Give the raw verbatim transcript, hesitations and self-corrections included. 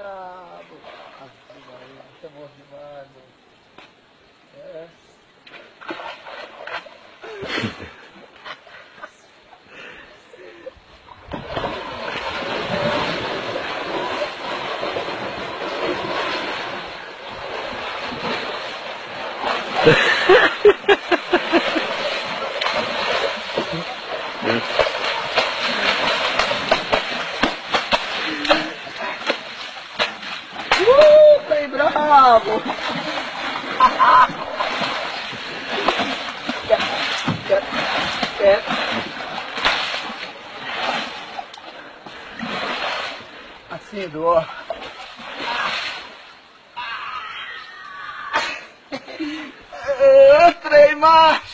brabo. Ave Maria, você é bom demais, mano. É. Uh, foi bravo! É. Assim, do trem macho!